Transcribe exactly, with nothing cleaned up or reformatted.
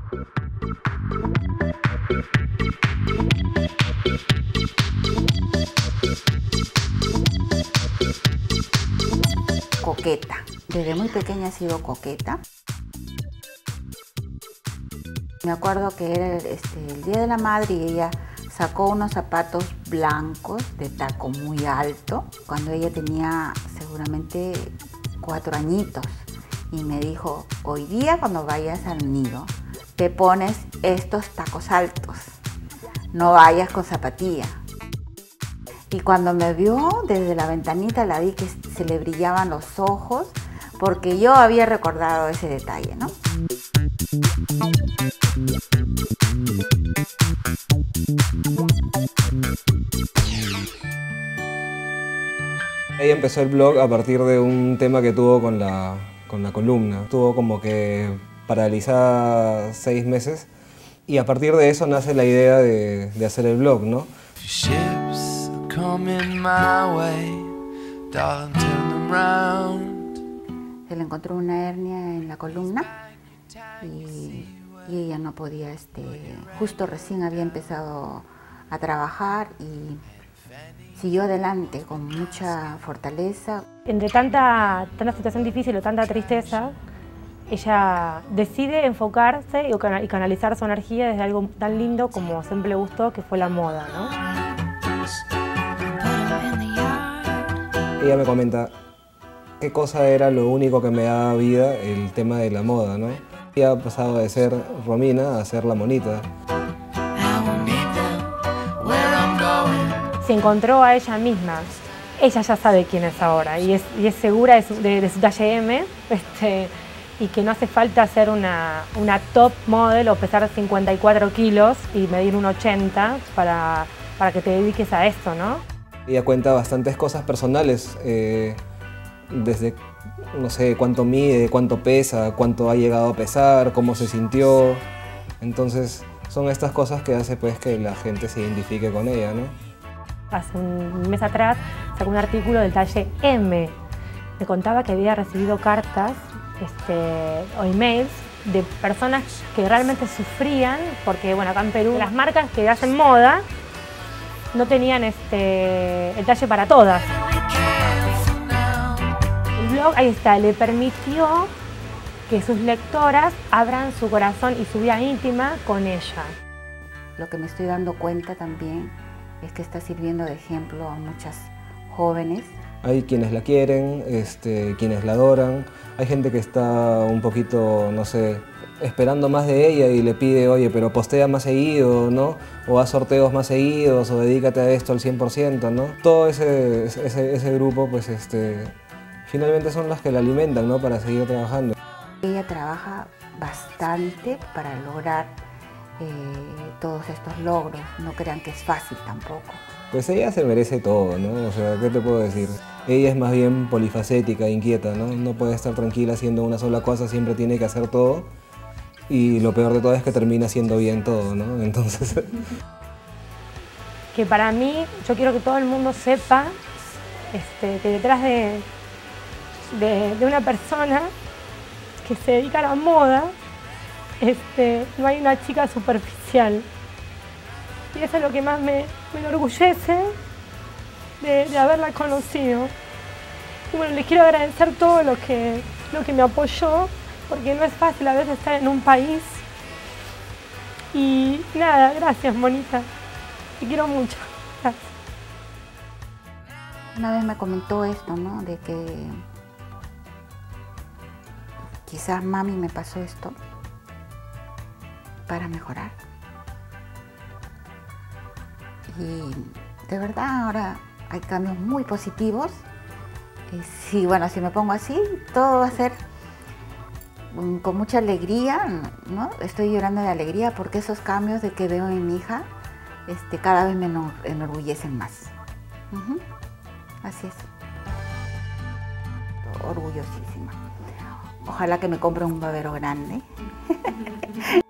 Coqueta. Desde muy pequeña he sido coqueta. Me acuerdo que era este, el Día de la Madre y ella sacó unos zapatos blancos de taco muy alto cuando ella tenía seguramente cuatro añitos y me dijo, hoy día cuando vayas al nido te pones estos tacos altos, no vayas con zapatilla. Y cuando me vio desde la ventanita la vi que se le brillaban los ojos porque yo había recordado ese detalle, ¿no? Ella empezó el blog a partir de un tema que tuvo con la, con la columna. Estuvo como que paralizada seis meses y a partir de eso nace la idea de, de hacer el blog, ¿no? Se le encontró una hernia en la columna y, y ella no podía, este, justo recién había empezado a trabajar y siguió adelante con mucha fortaleza. Entre tanta, tanta situación difícil o tanta tristeza, ella decide enfocarse y canalizar su energía desde algo tan lindo como siempre le gustó, que fue la moda, ¿no? Ella me comenta qué cosa era lo único que me daba vida, el tema de la moda, ¿no? Ella ha pasado de ser Romina a ser la monita. Se encontró a ella misma. Ella ya sabe quién es ahora y es, y es segura de su, de, de su talle M, este, y que no hace falta ser una, una top model o pesar cincuenta y cuatro kilos y medir un ochenta para, para que te dediques a esto, ¿no? Ella cuenta bastantes cosas personales, eh, desde, no sé, cuánto mide, cuánto pesa, cuánto ha llegado a pesar, cómo se sintió. Entonces, son estas cosas que hace pues que la gente se identifique con ella, ¿no? Hace un mes atrás sacó un artículo del talle M. Me contaba que había recibido cartas este, o emails de personas que realmente sufrían porque, bueno, acá en Perú las marcas que hacen moda no tenían este, el talle para todas. El blog, ahí está, le permitió que sus lectoras abran su corazón y su vida íntima con ella. Lo que me estoy dando cuenta también es que está sirviendo de ejemplo a muchas jóvenes. Hay quienes la quieren, este, quienes la adoran. Hay gente que está un poquito, no sé, esperando más de ella y le pide, oye, pero postea más seguido, ¿no? O haz sorteos más seguidos, o dedícate a esto al cien por ciento, ¿no? Todo ese, ese, ese grupo, pues, este, finalmente son las que la alimentan, ¿no? Para seguir trabajando. Ella trabaja bastante para lograr eh, todos estos logros. No crean que es fácil tampoco. Pues ella se merece todo, ¿no? O sea, ¿qué te puedo decir? Ella es más bien polifacética, inquieta, ¿no? No puede estar tranquila haciendo una sola cosa, siempre tiene que hacer todo. Y lo peor de todo es que termina haciendo bien todo, ¿no? Entonces... Que para mí, yo quiero que todo el mundo sepa este, que detrás de, de, de una persona que se dedica a la moda, este, no hay una chica superficial. Y eso es lo que más me, me enorgullece de, de haberla conocido. Y bueno, les quiero agradecer todo lo que, lo que me apoyó, porque no es fácil a veces estar en un país. Y nada, gracias, monita. Te quiero mucho. Gracias. Una vez me comentó esto, ¿no? De que quizás mami me pasó esto para mejorar. Y de verdad ahora hay cambios muy positivos. Y sí, bueno, si me pongo así, todo va a ser con mucha alegría, ¿no? Estoy llorando de alegría porque esos cambios de que veo en mi hija este, cada vez me enorgullecen más. Uh-huh. Así es. Orgullosísima. Ojalá que me compre un babero grande.